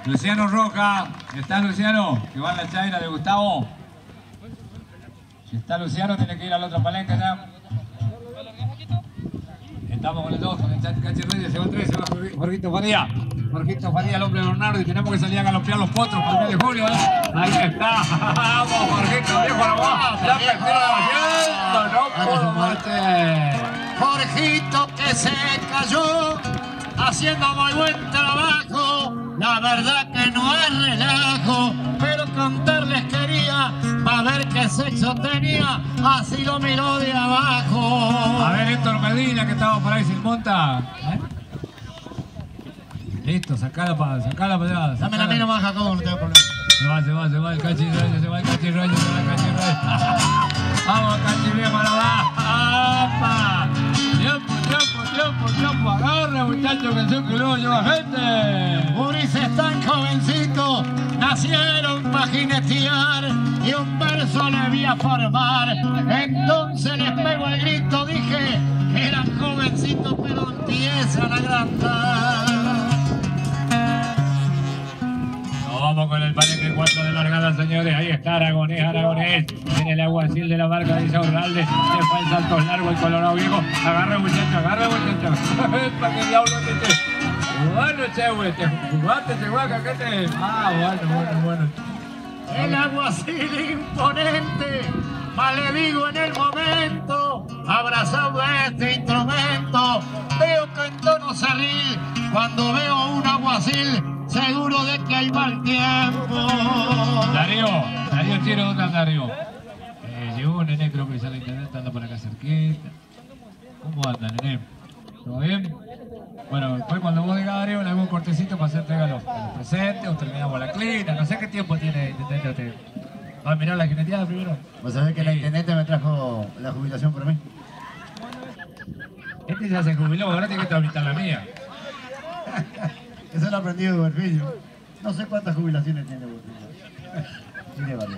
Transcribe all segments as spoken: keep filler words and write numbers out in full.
Luciano Roja. ¿Está Luciano? Que va en la chaira de Gustavo. Si está Luciano, tiene que ir al otro palenque ya. Estamos con el dos, con el Cachi Reyes, se va el tres, se va Jorgito Faría. Jorgito Faría, el hombre de Bernardo, y tenemos que salir a galopear los potros para el mes de julio. ¿eh? Ahí está. Vamos, Jorgito, viejo la voz. Ya perdió, no puedo mate. Jorgito que se cayó, haciendo muy buen trabajo. La verdad que no es relajo, pero contarles quería, para ver qué sexo tenía, así lo miró de abajo. A ver, Héctor Medina, que estaba por ahí sin monta. ¿Eh? Listo, sacala para sacala para allá. Dame la mano más, Jacobo, no tengo problema. Se va, se va, se va el Cachi Reyes, se va el Cachi Reyes, se va el Cachi Reyes. Vamos, Cachi Reyes, para abajo. Tiempo, tiempo, tiempo, tiempo. Agarre, muchachos, que son que luego lleva gente. Gurises tan jovencitos nacieron para jinetear y un verso le vi a formar. Entonces les pego el grito, dije que eran jovencitos pero empiezan a agrandar. Vamos con el palenque cuatro de largada, señores. Ahí está Aragonés, Aragonés. Viene el alguacil de la barca de Isaurralde. Le fue el salto largo, el Colorado viejo. Agarra, muchacho, agarra, muchacho. ¿Para qué diablo te? Bueno, che, güey, te jugaste, te guaca, ¿qué te? Ah, bueno, bueno, bueno. El alguacil imponente, más le digo en el momento, abrazado a este instrumento. Veo que en tono salir, cuando veo un alguacil, seguro de que hay mal tiempo. Darío, Darío Chiro, ¿dónde anda Darío? Eh, llegó un nené, creo que ya la intendente anda por acá cerquita. ¿Cómo anda, nené? ¿Todo bien? Bueno, después cuando vos digas, Darío, le hago un cortecito para hacerte a los, a los presentes, o terminamos la clina, no sé qué tiempo tiene intendente usted. ¿Va a mirar la jineteada primero? Vos sabés que sí. La intendente me trajo la jubilación por mí. Este ya se jubiló, ahora tiene que tramitar la mía. Eso lo aprendí de Buerfillo. No sé cuántas jubilaciones tiene Buerfillo. Tiene varias.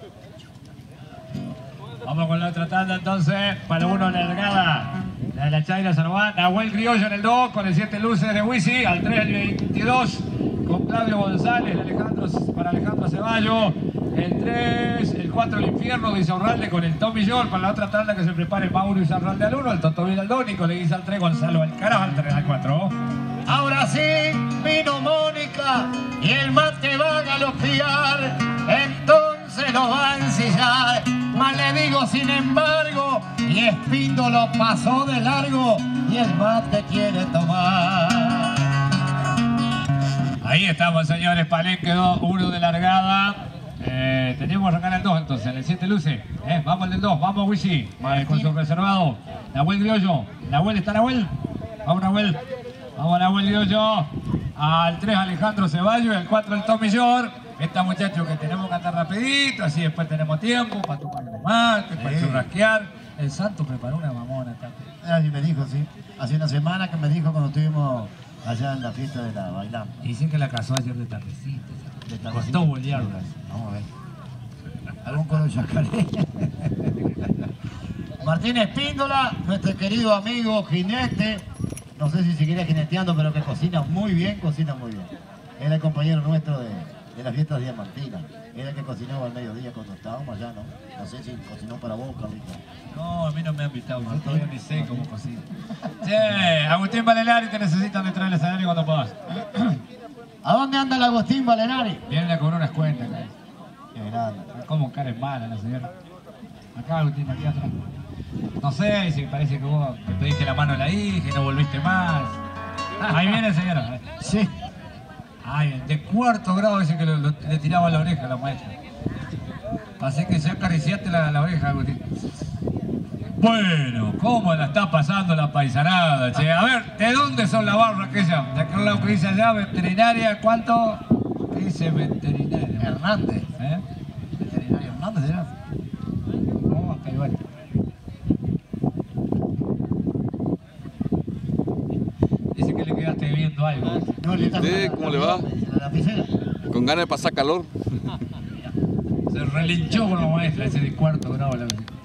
Vamos con la otra tanda entonces, para uno largada. La de la Chaira San Juan, Nahuel Criollo en el dos, con el siete luces de Wisi, al tres el veintidós, con Claudio González, de Alejandro, para Alejandro Ceballo, el tres, el cuatro el infierno de Isaurralde con el Tommy York, para la otra tanda que se prepare Mauro Isaurralde al uno, el Totovil al dos, Nicolás al tres, Gonzalo Alcaraz al tres al cuatro. Ahora sí, vino Mónica y el mate va a galopear, entonces lo va a ensillar. Más le digo sin embargo, y Espindo lo pasó de largo y el mate quiere tomar. Ahí estamos, señores, palenque dos, uno de largada. Eh, tenemos acá en el dos entonces, en el siete luce. Eh, vamos al del dos, vamos Wisi, con su reservado. Nahuel Criollo, Nahuel, ¿está Nahuel? Vamos Nahuel. Vamos Nahuel Criollo. Al tres Alejandro Ceballos y al cuatro el Tommy York. Esta muchachos que tenemos que andar rapidito, así después tenemos tiempo para tomar los mates, sí, para churrasquear. El Santo preparó una mamona. Así me dijo, sí. Hace una semana que me dijo cuando estuvimos allá en la fiesta de la bailando. Y dicen que la casó ayer de tardecita. De tardecita. Costó bolearla. Vamos a ver. Algún color chacaré. Martín Espíndola, nuestro querido amigo jinete. No sé si seguirá jineteando, pero que cocina muy bien, cocina muy bien. Era el compañero nuestro de, de las fiestas diamantinas. Era el que cocinaba al mediodía cuando estábamos allá, ¿no? No sé si cocinó para vos, Carlito. No, a mí no me han invitado, yo todavía ni sé cómo cocina. Che, Agustín Valenari, te necesitan detrás del escenario cuando puedas. ¿A dónde anda el Agustín Valenari? Vienen a cobrar unas cuentas, acá. Qué grande. Como cara es mala la señora. Acá, Agustín, aquí atrás. No sé si parece que vos te pediste la mano a la hija y no volviste más. Ah, ahí viene, señora. Sí. Ay, de cuarto grado dice que lo, lo, le tiraba la oreja a la maestra. Así que ya acariciaste la, la oreja, Agustín. Bueno, ¿cómo la está pasando la paisanada, che? A ver, ¿de dónde son la barra aquella? De aquel lado que dice allá, veterinaria, ¿cuánto? ¿Qué dice veterinaria? Hernández. ¿Eh? Veterinario Hernández, ¿será? No, acá igual. Dice que le quedaste viendo algo. No, ¿sí? ¿Cómo le va? Con ganas de pasar calor. Se relinchó con la maestra ese de cuarto grado. La